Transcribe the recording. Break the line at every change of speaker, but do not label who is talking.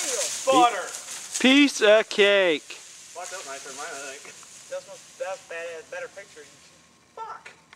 Butter.
Piece of cake.
Walked out nicer than mine, I think. That's bad, better picture. Fuck.